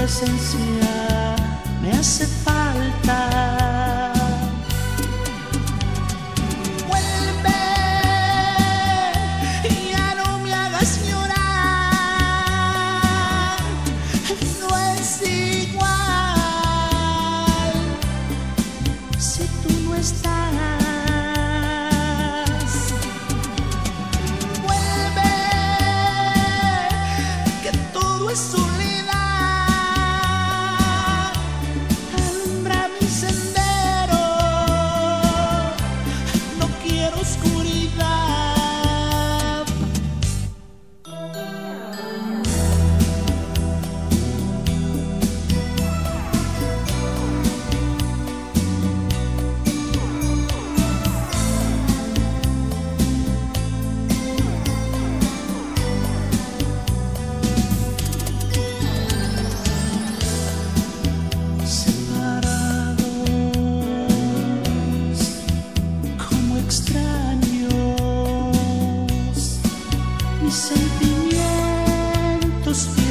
presencia me hace falta. Vuelve, ya no me hagas llorar, no es igual si tú no estás. Vuelve, que todo es soledad, alumbra mi sendero, no quiero oscuridad. Separados como extraños, mis sentimientos